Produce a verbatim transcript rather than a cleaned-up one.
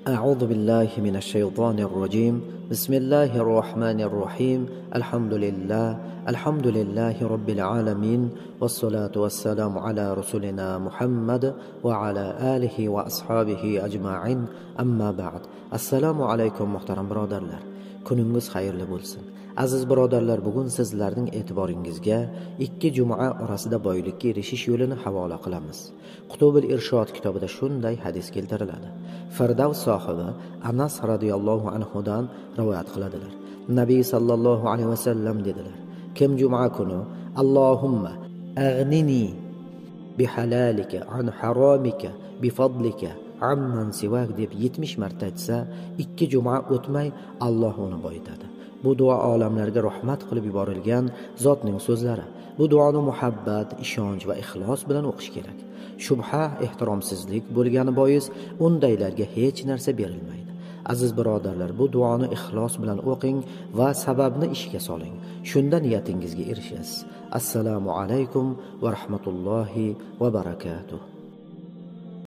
أعوذ بالله من الشيطان الرجيم. بسم الله الرحمن الرحيم. الحمد لله الحمد لله رب العالمين، والصلاة والسلام على رسولنا محمد وعلى آله وأصحابه أجمعين. أما بعد. السلام عليكم محترم برادرlar. Kuningiz xayrli bo'lsin. Aziz birodarlar, bugun sizlarning e'tiboringizga ikki juma orasida boylikka erishish yo'lini havola qilamiz. Qutubul Irshod kitobida shunday hadis keltiriladi. Firdavs sohibi Anas radhiyallohu anhu dan rivoyat qiladilar. Nabiy sallallohu alayhi vasallam dedilar: Kim juma kuni Allohumma aghnini bihalalika an haramika bifadlika amman sivak deb yetmish marta aytsa, ikki juma o'tmay Alloh uni boyitadi. Bu duo olamlarga rahmat qilib yuborilgan zotning so'zlari. Bu duoni muhabbat, ishonch va ixlos bilan o'qish kerak. Shubha, ehtiromsizlik bo'lgani bois undaylarga hech narsa berilmaydi. Aziz birodarlar, bu duoni ixlos bilan o'qing va sababni ishga soling. Shunda niyatingizga erishasiz. Assalomu alaykum va rahmatullohi va barakatuh.